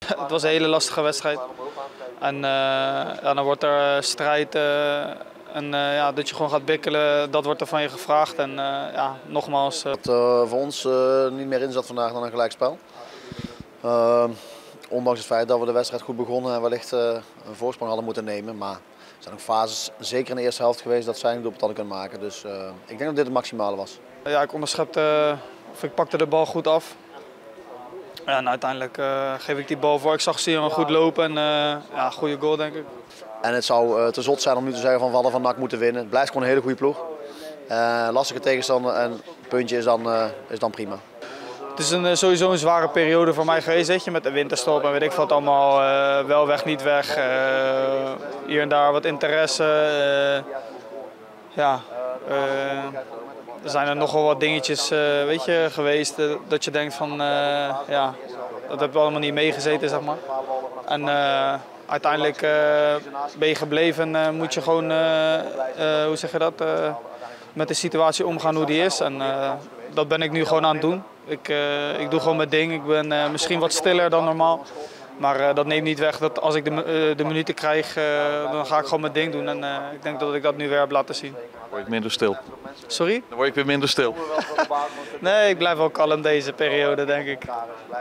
Het was een hele lastige wedstrijd. En ja, dan wordt er strijd en ja, dat je gewoon gaat bikkelen, dat wordt er van je gevraagd. En ja, nogmaals. Dat voor ons niet meer in zat vandaag dan een gelijkspel. Ondanks het feit dat we de wedstrijd goed begonnen en wellicht een voorsprong hadden moeten nemen. Maar er zijn ook fases, zeker in de eerste helft geweest, dat zij een doelpunt hadden kunnen maken. Dus ik denk dat dit het maximale was. Ja, ik onderschepte, of ik pakte de bal goed af. Ja, en uiteindelijk geef ik die bal voor. Ik zag Sion goed lopen en ja, goede goal denk ik. En het zou te zot zijn om nu te zeggen van we hadden van NAC moeten winnen. Het blijft gewoon een hele goede ploeg. Lastige tegenstander en het puntje is dan prima. Het is sowieso een zware periode voor mij geweest, weet je, met de winterstop en weet ik wat allemaal. Wel weg, niet weg. Hier en daar wat interesse. Ja, er zijn er nogal wat dingetjes weet je, geweest dat je denkt van ja, dat heb allemaal niet meegezeten, zeg maar. En uiteindelijk ben je gebleven en moet je gewoon, hoe zeg je dat, met de situatie omgaan hoe die is. En dat ben ik nu gewoon aan het doen. Ik doe gewoon mijn ding. Ik ben misschien wat stiller dan normaal. Maar dat neemt niet weg dat als ik de minuten krijg, dan ga ik gewoon mijn ding doen. En ik denk dat ik dat nu weer heb laten zien. Dan word ik minder stil. Sorry? Dan word ik weer minder stil. Nee, ik blijf wel kalm deze periode, denk ik.